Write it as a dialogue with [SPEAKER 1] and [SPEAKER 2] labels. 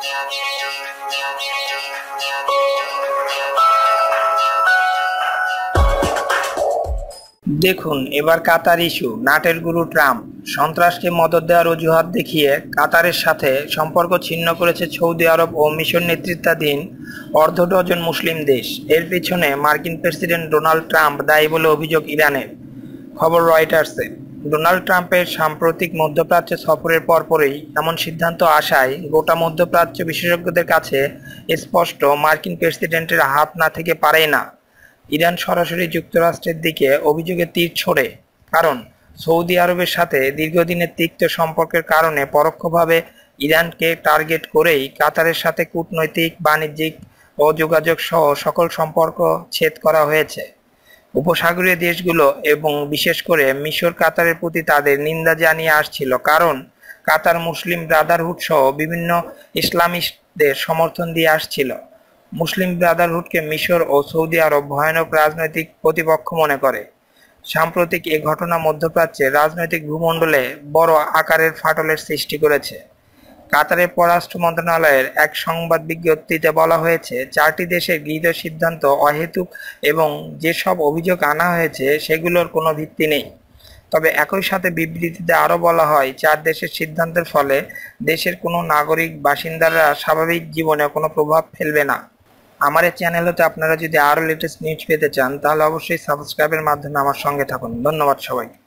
[SPEAKER 1] দেখুন এবার কাতার ইস্যু। নাটের গুরু ট্রাম্প সন্ত্রাসকে মদদ দেওয়ার অজুহাত দেখিয়ে কাতারের সাথে সম্পর্ক ছিন্ন করেছে সৌদি আরব ও মিশর নেতৃত্বাধীন অর্ধ ডজন মুসলিম দেশ। এর পিছনে মার্কিন প্রেসিডেন্ট ডোনাল্ড ট্রাম্প দায়ী বলে অভিযোগ ইরানের। খবর রয়টার্সের। ডোনাল্ড ট্রাম্পের সাম্প্রতিক মধ্যপ্রাচ্য সফরের পরপরই এমন সিদ্ধান্ত আসায় গোটা মধ্যপ্রাচ্য বিশেষজ্ঞদের কাছে স্পষ্ট মার্কিন প্রেসিডেন্টের হাত না থেকে পারেই না। ইরান সরাসরি যুক্তরাষ্ট্রের দিকে অভিযোগের তীর ছোড়ে, কারণ সৌদি আরবের সাথে দীর্ঘদিনের তিক্ত সম্পর্কের কারণে পরোক্ষভাবে ইরানকে টার্গেট করেই কাতারের সাথে কূটনৈতিক, বাণিজ্যিক ও যোগাযোগ সহ সকল সম্পর্ক ছেদ করা হয়েছে। উপসাগরীয় দেশগুলো এবং বিশেষ করে মিশর কাতারের প্রতি তাদের নিন্দা জানিয়ে আসছিল, কারণ কাতার মুসলিম ব্রাদারহুড সহ বিভিন্ন ইসলামিস্টদের সমর্থন দিয়ে আসছিল। মুসলিম ব্রাদারহুডকে মিশর ও সৌদি আরব ভয়ানক রাজনৈতিক প্রতিপক্ষ মনে করে। সাম্প্রতিক এ ঘটনা মধ্যপ্রাচ্যের রাজনৈতিক ভূমণ্ডলে বড় আকারের ফাটলের সৃষ্টি করেছে। কাতারের পররাষ্ট্র মন্ত্রণালয়ের এক সংবাদ বিজ্ঞপ্তিতে বলা হয়েছে, 4টি দেশের গৃহীত সিদ্ধান্ত অহেতুক এবং যেসব অভিযোগ আনা হয়েছে সেগুলোর কোনো ভিত্তি নেই। তবে একই সাথে বিবৃতিতে আরও বলা হয়, 4 দেশের সিদ্ধান্তের ফলে দেশের কোনো নাগরিক বাসিন্দারা স্বাভাবিক জীবনে কোনো প্রভাব ফেলবে না। আমার এই চ্যানেল হতে আপনারা যদি আরও লেটেস্ট নিউজ পেতে চান তাহলে অবশ্যই সাবস্ক্রাইবের মাধ্যমে আমার সঙ্গে থাকুন। ধন্যবাদ সবাই।